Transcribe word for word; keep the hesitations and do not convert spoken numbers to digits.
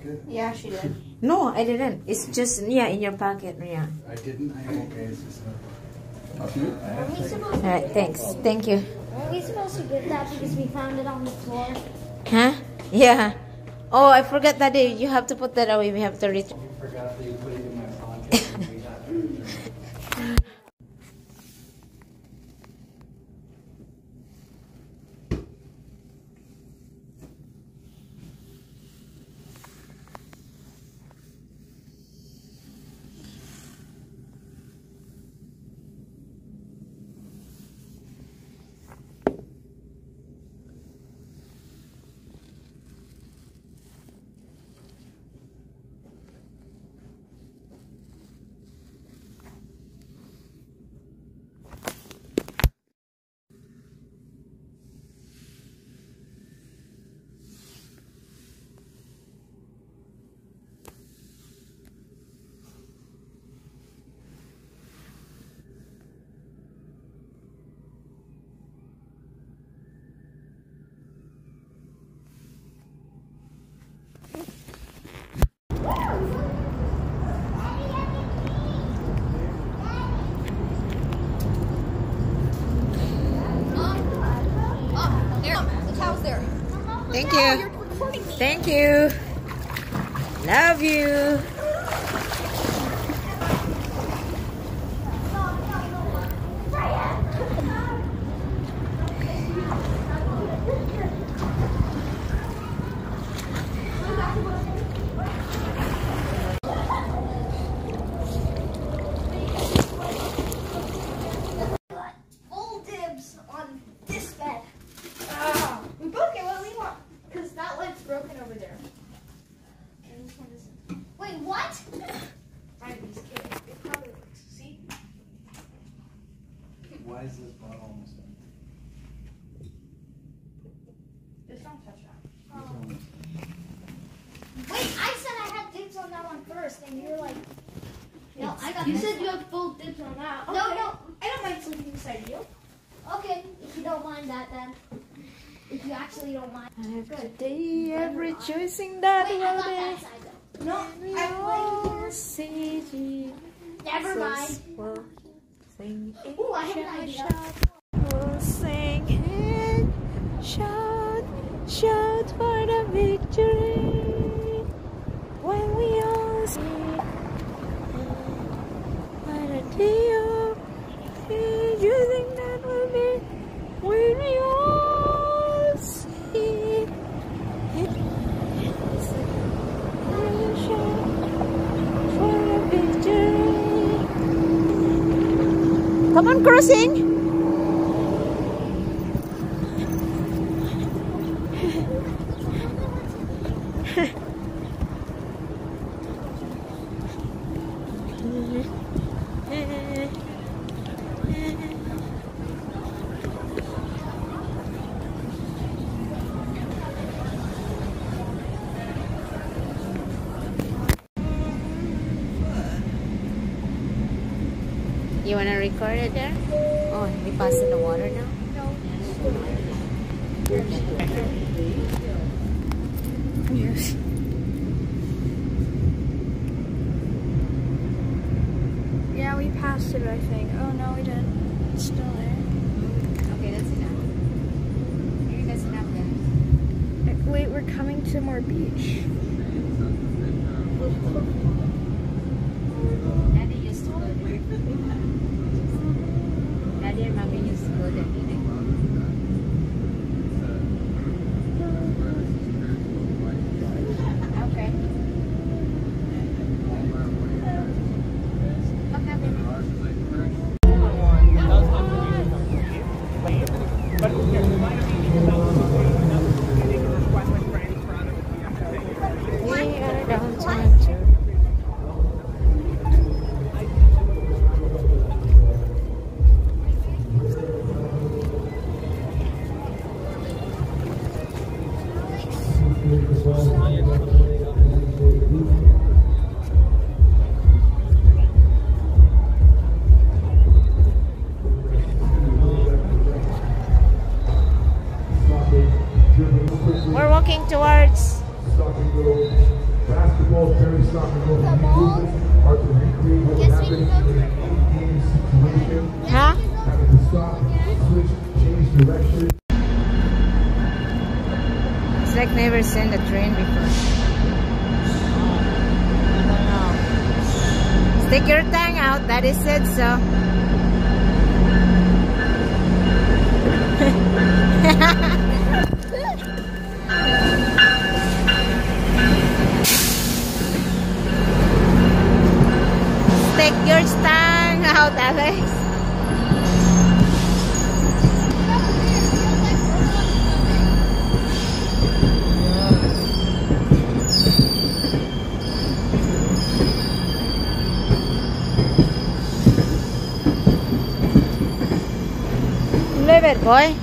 pocket? Yeah, she did. No, I didn't. It's just, yeah, in your pocket, yeah. I didn't. I okay. It's just a... Okay. Are we supposed to Alright, thanks. Thank you. Are we supposed to get that because we found it on the floor? Huh? Yeah. Oh, I forgot that day. You have to put that away. We have to reach. You forgot that you put it in my pocket. And we got it. Thank you. Thank you. Love you. Full dibs on this bed. Ah, we both get what we want because that light's broken over there. And this one isn't. Wait, what? Right, these kids. It probably works. See? Why is this bottle almost done? Just don't touch that. Oh. Wait, I said I had dibs on that one first, and you were like, no, I got You this said one. you have full dibs on that. No, no, I don't mind sleeping beside you. Okay, if you don't mind that, then. If you actually don't mind. Today I'm rejoicing that Wait, I got we'll that side though. No, I'm playing see here. Never mind. We'll sing and Ooh, I have an idea. shout. We'll sing and shout, shout for the victory. When we all sing, what a day of rejoicing that will be. When we all sing and shout for the victory. Come on, crossing. You wanna record it there? Oh, we passing the water now? Yes. Yeah, we passed it, I think. Oh, no, we didn't. It's still there. Okay, that's enough. Maybe that's enough then. Wait, we're coming to more beach. Daddy used to go there. Daddy and Mommy used to go there. Okay. We are downtown too. We're walking towards basketball, Terry Stock, and both The of ball? you are to recreate what would Yes, we happen can go in an in-game situation, Huh? having to stop, switch, change direction. It's like never seen a train before. I don't know. Stick your tongue out, Daddy said so. Stick your tongue out, Alex. Leave it, boy.